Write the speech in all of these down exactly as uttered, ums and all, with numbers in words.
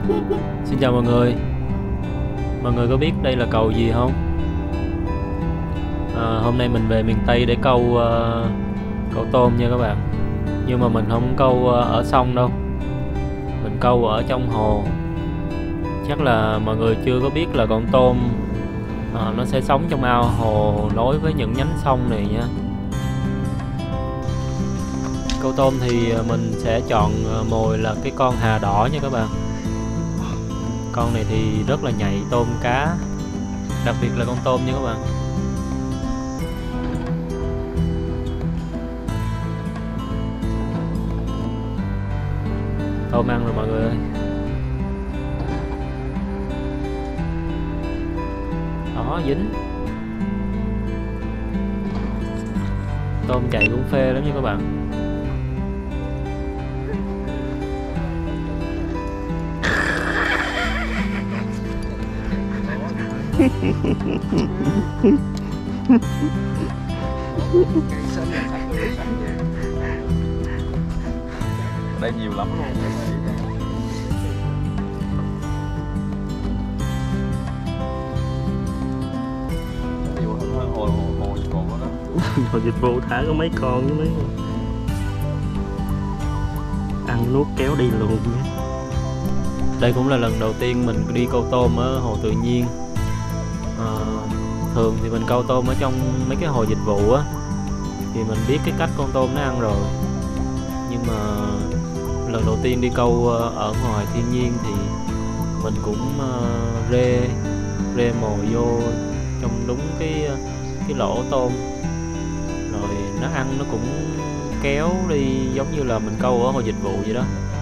Xin chào mọi người. Mọi người có biết đây là cầu gì không? À, hôm nay mình về miền Tây để câu uh, câu tôm nha các bạn. Nhưng mà mình không câu uh, ở sông đâu. Mình câu ở trong hồ. Chắc là mọi người chưa có biết là con tôm uh, nó sẽ sống trong ao hồ nối với những nhánh sông này nha. Câu tôm thì mình sẽ chọn mồi là cái con hà đỏ nha các bạn. Con này thì rất là nhạy tôm cá, đặc biệt là con tôm nha các bạn. Tôm ăn rồi mọi người ơi. Đó, dính. Tôm chạy cũng phê lắm nha các bạn. Đây nhiều lắm luôn. Nhiều hơn hồ hồ dịch vụ đó. Hồ dịch vụ thả có mấy con với mấy ăn nuốt kéo đi luôn nhé. Đây cũng là lần đầu tiên mình đi câu tôm ở hồ tự nhiên. À, thường thì mình câu tôm ở trong mấy cái hồ dịch vụ á thì mình biết cái cách con tôm nó ăn rồi, nhưng mà lần đầu tiên đi câu ở ngoài thiên nhiên thì mình cũng uh, rê rê mồi vô trong đúng cái cái lỗ tôm, rồi nó ăn nó cũng kéo đi giống như là mình câu ở hồ dịch vụ vậy đó.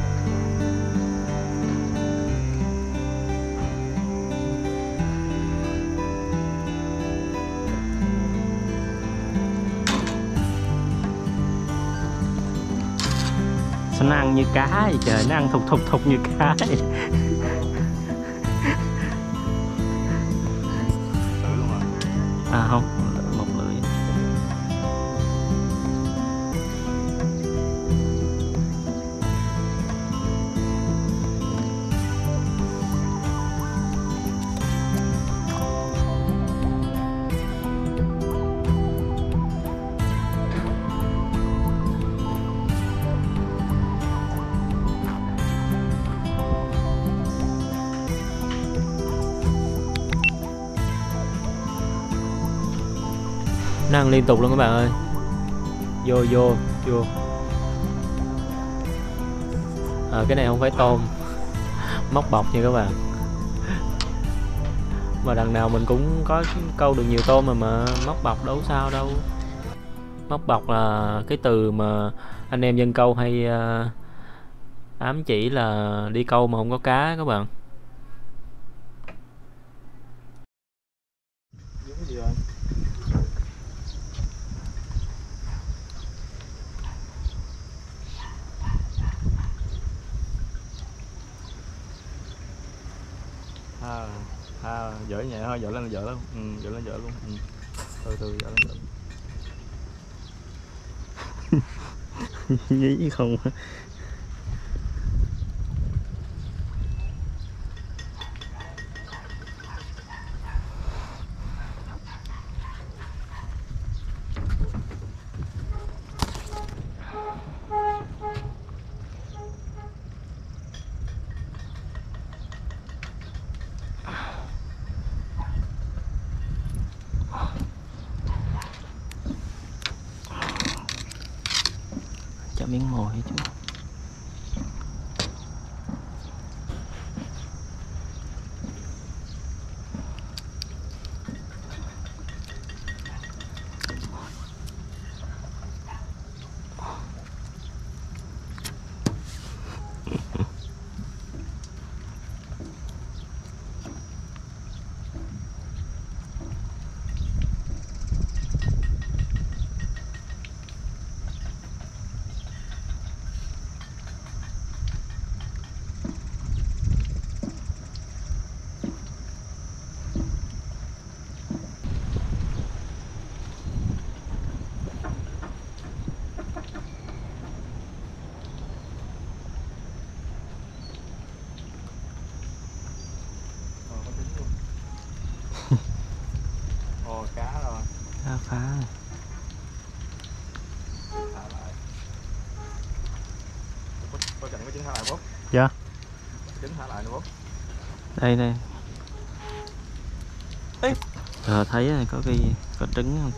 Sao nó ăn như cá vậy trời, nó ăn thục thục thục như cá vậy. À không, một lưỡi. Nó ăn liên tục luôn các bạn ơi. Vô vô vô. À, cái này không phải tôm, móc bọc nha các bạn. Mà đằng nào mình cũng có câu được nhiều tôm mà mà móc bọc đâu sao đâu. Móc bọc là cái từ mà anh em dân câu hay uh, ám chỉ là đi câu mà không có cá các bạn. À, à, dở nhẹ thôi, dở lên là dở lắm, ừ, dở lên dở luôn, ừ. Từ từ dở lên dở. Nhí không. Cho miếng mồi chú. rồi, cá rồi. Cá phá. Thả lại. Có, có chẳng có trứng thả lại bố. Dạ. Trứng thả lại nữa bố. Đây đây. Ê. Ờ thấy rồi, có cái có trứng không?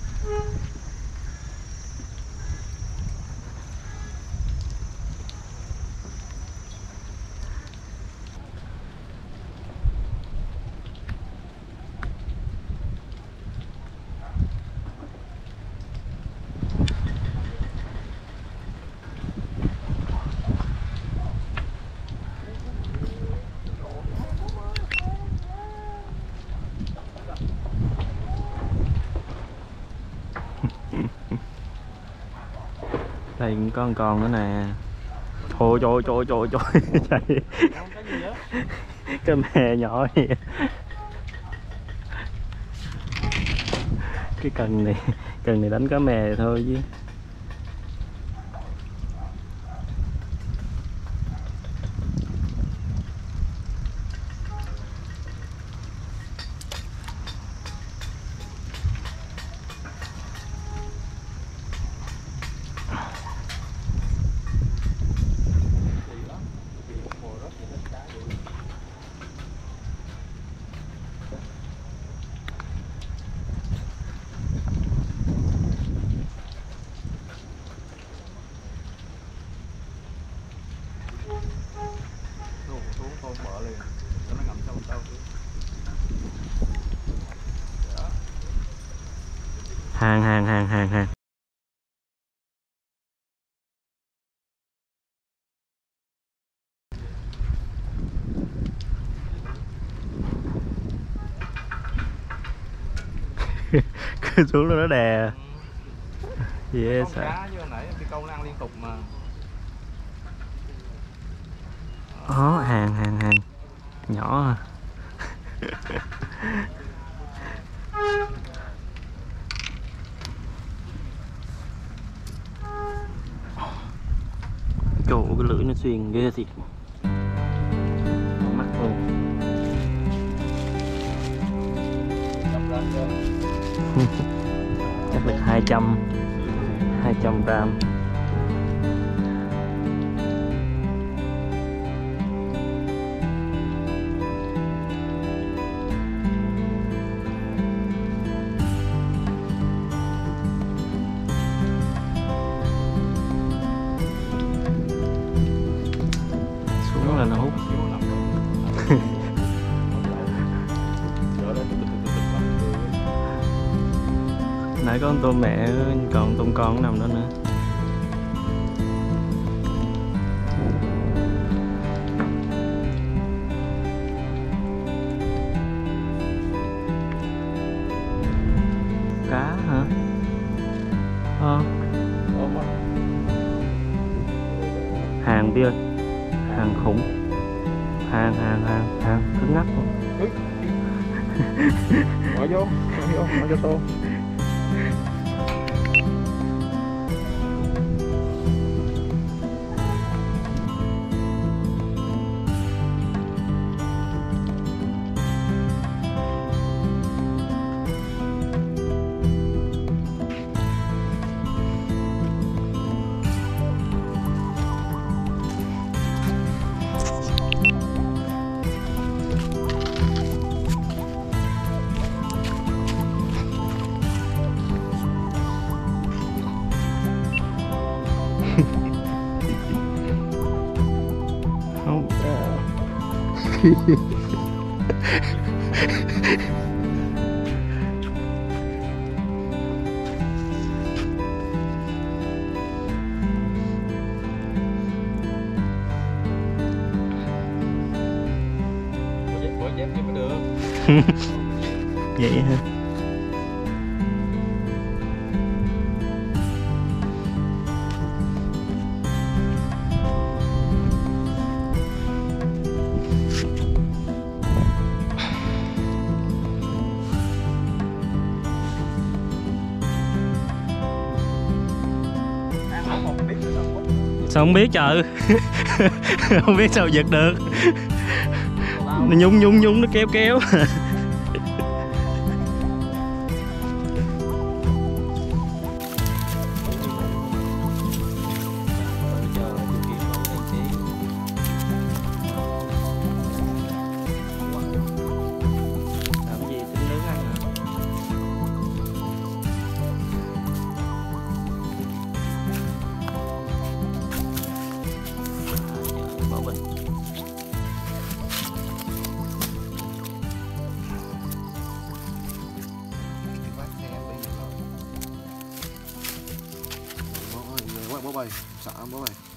Đây cũng có một con nữa nè. Thôi trời trời trời trời trời. Cái mè nhỏ vậy. Cái cần này, cần này đánh cá mè thôi chứ. Hàng hàng hàng hàng hàng. Cứ xuống nó đè. Dễ con sợ. cá như hồi nãy đi câu nó ăn liên tục mà. Đó, hàng hàng hàng. Nhỏ à. Trời ơi, cái lưỡi nó xuyên ghê thiệt. Mắt luôn. Chắc được hai trăm hai trăm gram. Xuống là nó hút. Nãy có con tôm mẹ, còn tôm con nằm đó nữa. Cá hả? Ờ. Hàng bia, hàng khủng, hàng hàng hàng hàng cứng ngắc luôn. Bỏ vô, bỏ vô, bỏ vô tôm. Không. Bỏ dép chứ mới được. Vậy hả? Sao không biết trời. Không biết sao giật được. Nó nhúng nhúng nhúng nó kéo kéo. ơi, sợ bố ơi.